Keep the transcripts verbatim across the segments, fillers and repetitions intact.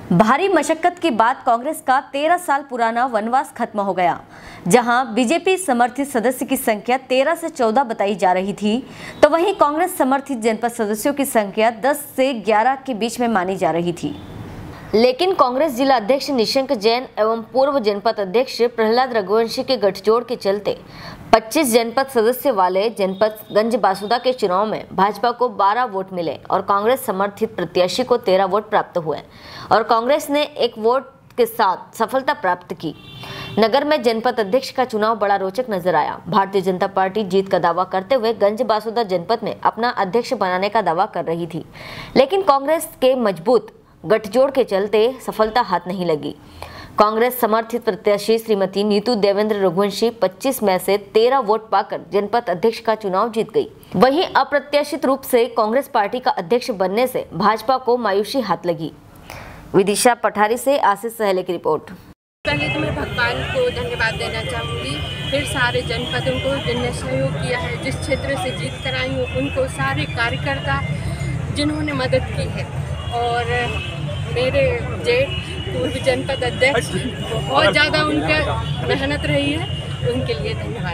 भारी मशक्कत के बाद कांग्रेस का तेरह साल पुराना वनवास खत्म हो गया। जहां बीजेपी समर्थित सदस्य की संख्या तेरह से चौदह बताई जा रही थी, तो वहीं कांग्रेस समर्थित जनपद सदस्यों की संख्या दस से ग्यारह के बीच में मानी जा रही थी। लेकिन कांग्रेस जिला अध्यक्ष निशंक जैन एवं पूर्व जनपद अध्यक्ष प्रहलाद रघुवंशी के गठजोड़ के चलते पच्चीस जनपद सदस्य वाले जनपद गंज बासुदा के चुनाव में भाजपा को बारह वोट मिले और कांग्रेस समर्थित प्रत्याशी को तेरह वोट प्राप्त हुए और कांग्रेस ने एक वोट के साथ सफलता प्राप्त की। नगर में जनपद अध्यक्ष का चुनाव बड़ा रोचक नजर आया। भारतीय जनता पार्टी जीत का दावा करते हुए गंज बासुदा जनपद में अपना अध्यक्ष बनाने का दावा कर रही थी, लेकिन कांग्रेस के मजबूत गठजोड़ के चलते सफलता हाथ नहीं लगी। कांग्रेस समर्थित प्रत्याशी श्रीमती नीतू देवेंद्र रघुवंशी पच्चीस में से तेरह वोट पाकर जनपद अध्यक्ष का चुनाव जीत गई। वहीं अप्रत्याशित रूप से कांग्रेस पार्टी का अध्यक्ष बनने से भाजपा को मायूसी हाथ लगी। विदिशा पठारी से आशीष सहले की रिपोर्ट। पहले तो मैं भगवान को धन्यवाद देना चाहूँगी, फिर सारे जनपदों को जिनने सहयोग किया है, जिस क्षेत्र से जीत कर आई हूँ उनको, सारे कार्यकर्ता जिन्होंने मदद की है, और मेरे जेठ पूर्व जनपद अध्यक्ष बहुत ज़्यादा उनका मेहनत रही है, उनके लिए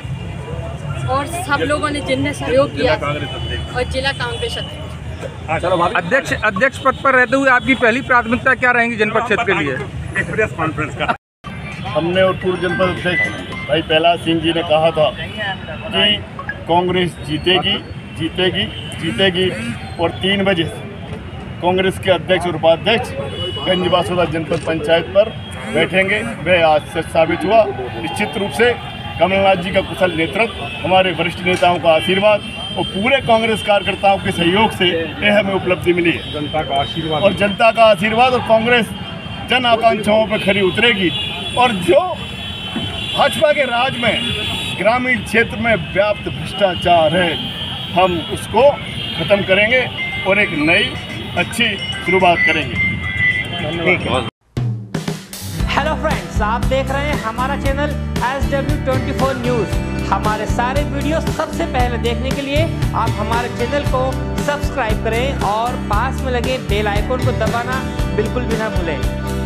धन्यवाद। और सब लोगों ने जिनने सहयोग किया और जिला कांग्रेस अध्यक्ष अध्यक्ष अध्यक्ष पद पर रहते हुए आपकी पहली प्राथमिकता क्या रहेंगी जनपद क्षेत्र के लिए? प्रेस कॉन्फ्रेंस का हमने और पूर्व जनपद अध्यक्ष भाई प्रहलाद सिंह जी ने कहा था कि कांग्रेस जीतेगी जीतेगी जीतेगी और तीन बजे कांग्रेस के अध्यक्ष और उपाध्यक्ष गंज बासुदा जनपद पंचायत पर बैठेंगे। वह आज सच साबित हुआ। निश्चित रूप से कमलनाथ जी का कुशल नेतृत्व, हमारे वरिष्ठ नेताओं का आशीर्वाद और पूरे कांग्रेस कार्यकर्ताओं के सहयोग से यह हमें उपलब्धि मिली है। जनता का आशीर्वाद और जनता का आशीर्वाद और कांग्रेस जन आकांक्षाओं पर खरी उतरेगी। और जो भाजपा के राज में ग्रामीण क्षेत्र में व्याप्त भ्रष्टाचार है, हम उसको खत्म करेंगे और एक नई अच्छी शुरुआत करेंगे। हेलो फ्रेंड्स, आप देख रहे हैं हमारा channel S W twenty four news. हमारे सारे वीडियो सबसे पहले देखने के लिए आप हमारे चैनल को सब्सक्राइब करें और पास में लगे बेल आइकन को दबाना बिल्कुल भी ना भूलें।